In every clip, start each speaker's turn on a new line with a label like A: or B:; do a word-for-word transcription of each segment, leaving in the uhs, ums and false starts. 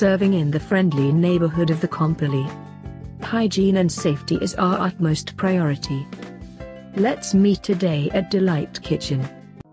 A: serving in the friendly neighborhood of the Kompally. Hygiene and safety is our utmost priority. Let's meet today at Delight Kitchen.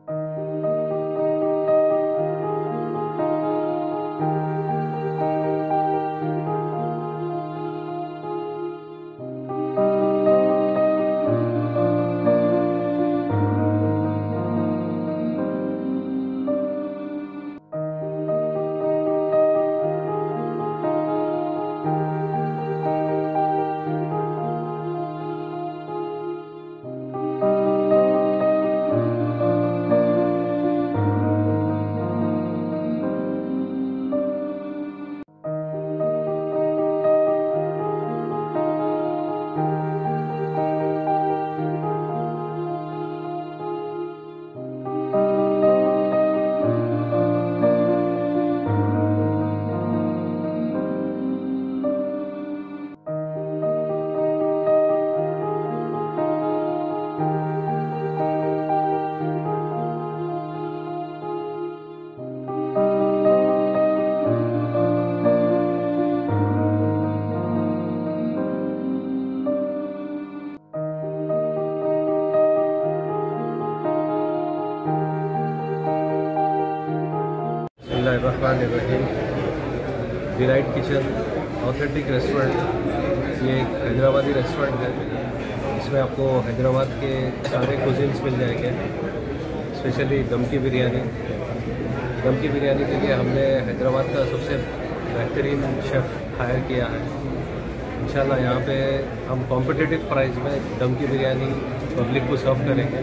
B: बिस्मिल्लाहिर्रहमानिर्रहीम। Delight Kitchen authentic restaurant, ये एक Hyderabadi restaurant है। इसमें आपको हैदराबाद के सारे cuisines मिल जाएंगे। स्पेशली दम की बिरयानी दम की बिरयानी के लिए हमने हैदराबाद का सबसे बेहतरीन शेफ़ हायर किया है। इंशाल्लाह यहाँ पे हम कॉम्पिटिटिव प्राइस में दम की बिरयानी पब्लिक को सर्व करेंगे।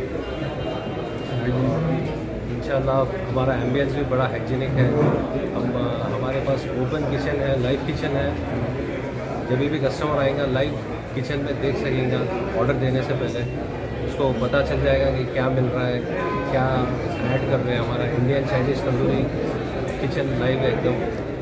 B: इंशाल्लाह हमारा एम्बियंस भी बड़ा हाइजीनिक है। हम हमारे पास ओपन किचन है, लाइव किचन है। जब भी कस्टमर आएगा लाइव किचन में देख सकेगा। ऑर्डर देने से पहले उसको पता चल जाएगा कि क्या मिल रहा है, क्या ऐड कर रहे हैं। हमारा Indian Chinese tandoori kitchen live है एकदम।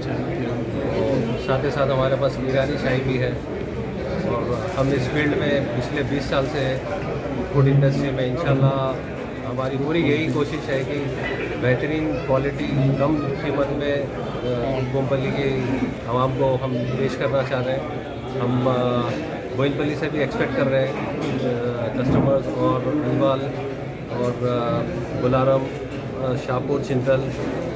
B: और साथ ही साथ हमारे पास ईरानी चाय भी है। और हम इस फील्ड में पिछले बीस साल से फूड इंडस्ट्री में इंशाल्लाह हमारी पूरी यही कोशिश है कि बेहतरीन क्वालिटी कम कीमत में कोम्पली की आवाम को हम पेश करना चाह रहे हैं। हम बोइनपल्ली से भी एक्सपेक्ट कर रहे हैं कस्टमर्स, और अनवाल और बुलारम, शाहपुर, चिंतल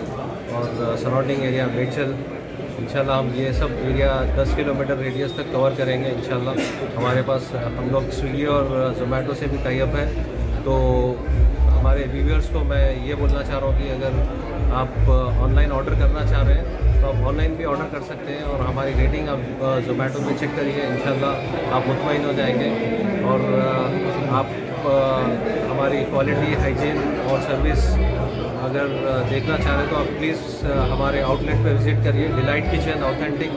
B: और सराउंडिंग एरिया मेडचल। इंशाल्लाह हम ये सब एरिया दस किलोमीटर रेडियस तक कवर करेंगे इंशाल्लाह। हमारे पास हम लोग स्विगी और जोमेटो से भी टाई अप है। तो हमारे व्यूअर्स को मैं ये बोलना चाह रहा हूँ कि अगर आप ऑनलाइन ऑर्डर करना चाह रहे हैं तो आप ऑनलाइन भी ऑर्डर कर सकते हैं। और हमारी रेटिंग आप जोमेटो पे चेक करिए, इंशाल्लाह आप मुतमईन हो जाएंगे। और आप हमारी क्वालिटी, हाइजीन और सर्विस अगर देखना चाह रहे हैं तो आप प्लीज़ हमारे आउटलेट पे विज़िट करिए। Delight Kitchen authentic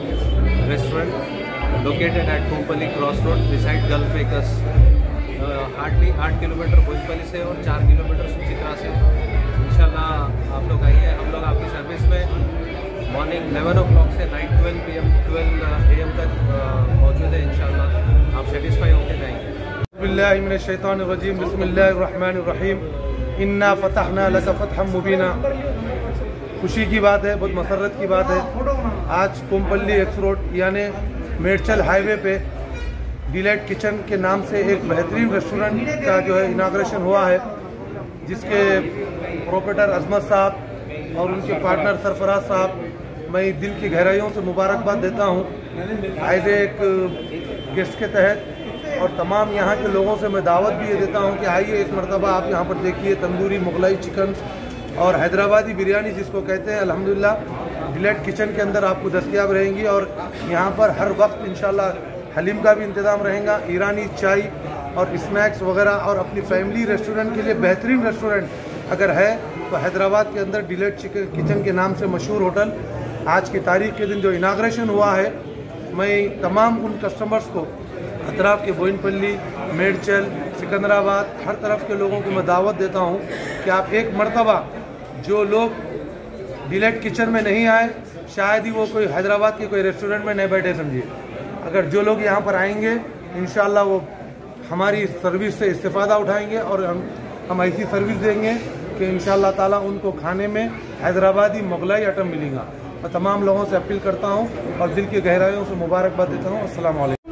B: restaurant located at Kompally cross road beside Gulf Acres. Hardly आठ किलोमीटर भोजपल्ली से और चार किलोमीटर सुचित्रा से। इंशाल्लाह आप लोग आइए। हम लोग आपकी सर्विस में मॉर्निंग ग्यारह ओ क्लॉक से night twelve P M twelve A M तक मौजूद है। इंशाल्लाह आप सेटिस्फाई होकर जाएंगे।
C: बिस्मिल्लाहि मिनश शैतानिर रजीम, बिस्मिल्लाहिर रहमानिर रहीम। इन्ना फतहना लका फतहम मुबीना। खुशी की बात है, बहुत मसरत की बात है। आज कोम्पली एक्स रोड यानी मेडचल हाईवे पे डिलाइट किचन के नाम से एक बेहतरीन रेस्टोरेंट का जो है इनाग्रेशन हुआ है, जिसके प्रोप्राइटर अजमत साहब और उनके पार्टनर सरफराज साहब मैं दिल की गहराइयों से मुबारकबाद देता हूँ एज एक गेस्ट के तहत। और तमाम यहाँ के लोगों से मैं दावत भी ये देता हूँ कि आइए एक मरतबा आप यहाँ पर देखिए। तंदूरी, मुगलाई चिकन और हैदराबादी बिरयानी जिसको कहते हैं, अल्हम्दुलिल्लाह डिलाइट किचन के अंदर आपको दस्तयाब रहेंगी। और यहाँ पर हर वक्त इंशाल्लाह हलीम का भी इंतज़ाम रहेगा, ईरानी चाय और स्नैक्स वगैरह। और अपनी फैमिली रेस्टोरेंट के लिए बेहतरीन रेस्टोरेंट अगर है तो हैदराबाद के अंदर डिलाइट चिकन किचन के नाम से मशहूर होटल। आज की तारीख के दिन जो इनाग्रेशन हुआ है, मैं तमाम उन कस्टमर्स को अतराफ़ के बोइनपल्ली, मेडचल, सिकंदराबाद हर तरफ के लोगों को मैं दावत देता हूँ कि आप एक मरतबा, जो लोग डिलाइट किचन में नहीं आए शायद ही वो कोई हैदराबाद के कोई रेस्टोरेंट में नहीं बैठे समझिए। अगर जो लोग यहाँ पर आएंगे इंशाल्लाह वो हमारी सर्विस से इस्तेफ़ादा उठाएंगे और हम हम ऐसी सर्विस देंगे कि इंशाल्लाह ताला उनको खाने में हैदराबादी मुगलाई आइटम मिलेगा। मैं तमाम लोगों से अपील करता हूँ और दिल की गहराइयों से मुबारकबाद देता हूँ। अस्सलाम वालेकुम।